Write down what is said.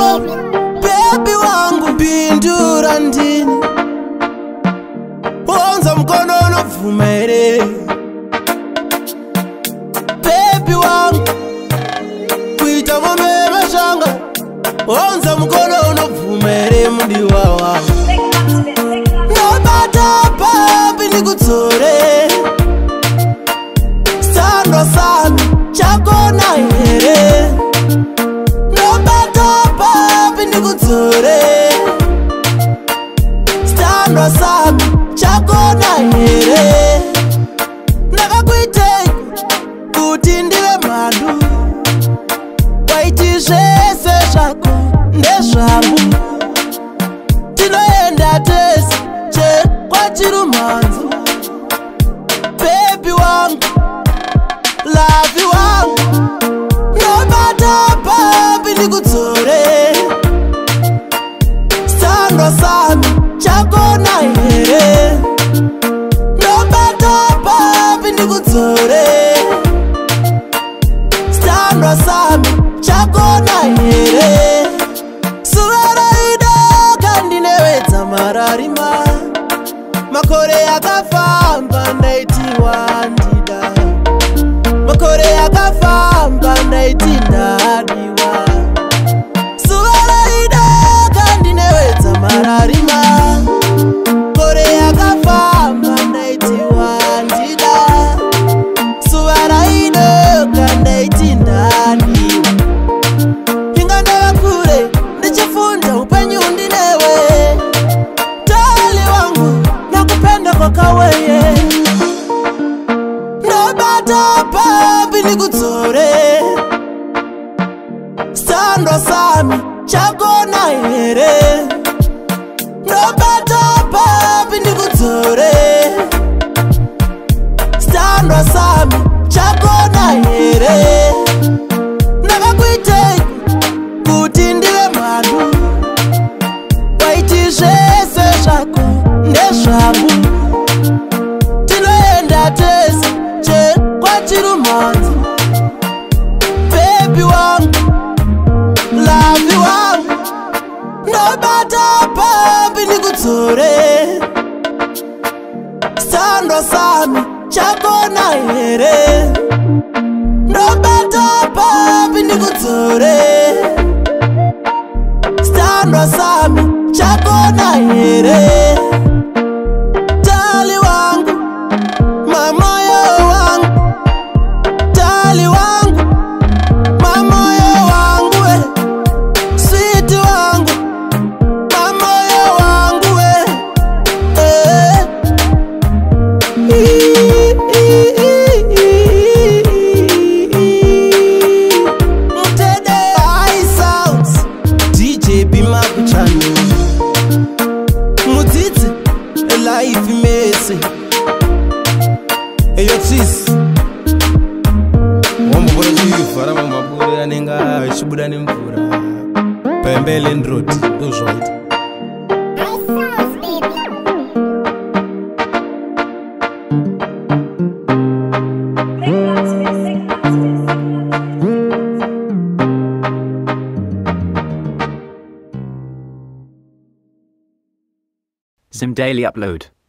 baby wangu pindura ndini. Onza mkono unovumere baby wangu kuita ngombe mashanga. Onza mkono unovumere mudiwa wangu. Nobata papi nikutsore sandwa sami chako na here. Nobata papi nikutsore sandwa sami chako na here. Nakakuite kuti ndiwe madu waiti zvese zvako ndezvangu. Tinoenda tese chekwatirumanzo baby wangu lavi wangu. Nobata papi nikudzore sandwa sami chako na here. Nobata papi nikudzore sandwa sami chako na here. Suvara ida kandinewedza mararima. Makore yakafamba ndaitiwa ndida. Makore yakafamba ndaiti ndadiwa. Suvara ida kandinewedza mararima. Makore yakafamba ndaitiwa ndida. Suvara ida kandaiti ndadiwa. Inga ndava kure ndichifunda upenyu ndinewe. Tali wangu nakupenda kwa kaweye. Nobata papi nikudzore sandwa sami chako na here. Nobata papi nikudzore sandwa sami chako na here. Nakakuite kuti ndiwe madu waiti zvese zvako ndezvangu. Tinoenda tese chekwatirumanzo baby wangu lavi wangu. Nobata papi nikudzore sandwa sami chako na here. Nobata papi nikudzore sandwa sami chako na here. Tali wangu mamoyo wangu. Tali wangu mamoyo wangu we. Sweet wangu mamoyo wangu we. Mtede high sounds DJ Bima kuchani. Mutiti life messy. Eyo tis wambura chifara mumabure anenga achibuda nemvura pembele ndroti ndozvaita. Zim Daily Upload.